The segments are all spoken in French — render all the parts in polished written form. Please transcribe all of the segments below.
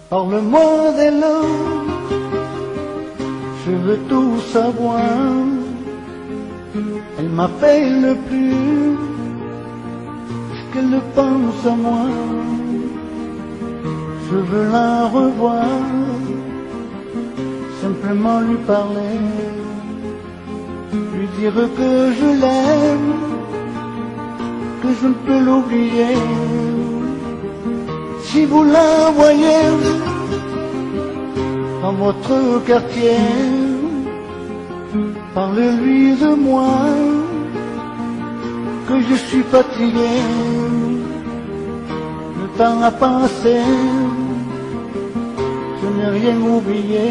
Parle-moi d'elle, je veux tout savoir. Elle m'appelle le plus, est-ce qu'elle pense à moi? Je veux la revoir, simplement lui parler, lui dire que je l'aime, que je ne peux l'oublier. Si vous la voyez dans votre quartier, parlez-lui de moi, que je suis fatigué. Le temps a passé, je n'ai rien oublié.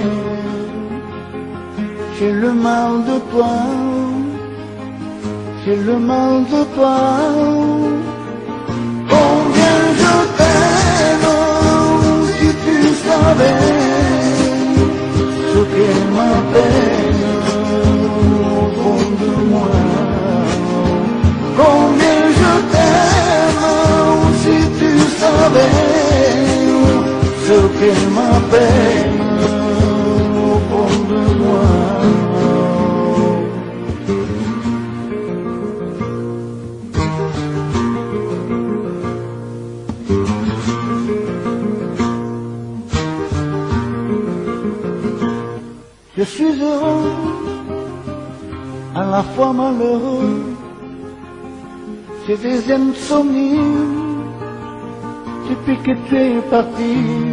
J'ai le mal de toi, j'ai le mal de toi. Combien je t'aime, si tu savais ce qu'elle m'appelle au fond de moi. Combien je t'aime, si tu savais ce qu'elle m'appelle au fond de moi. Je suis heureux, à la fois malheureux. J'ai des insomnies depuis que tu es parti.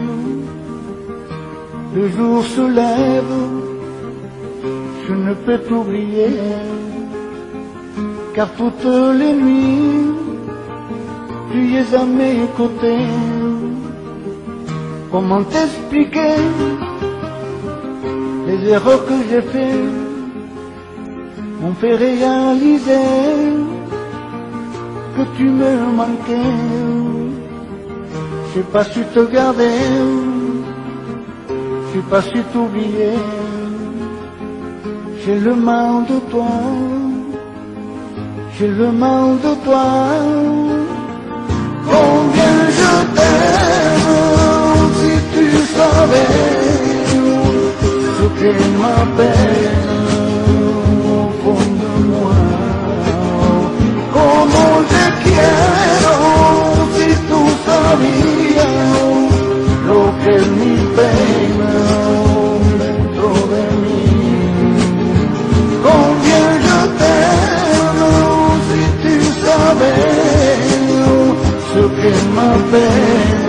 Le jour se lève, je ne peux t'oublier, car toutes les nuits, tu es à mes côtés. Comment t'expliquer les erreurs que j'ai faites m'ont fait réaliser que tu me manquais. J'ai pas su te garder, j'ai pas su t'oublier. J'ai le mal de toi, j'ai le mal de toi. Combien je t'aime, si tu savais ce qu'elle m'appelle au fond de moi. Como te quiero, si tú sabías lo que es mi pena dentro de mí. Combien je t'aime, si tu sabes ce qu'elle m'appelle